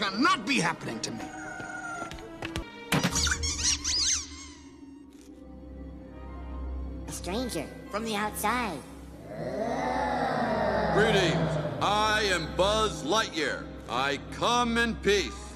cannot be happening to me. A stranger from the outside. Greetings. I am Buzz Lightyear. I come in peace.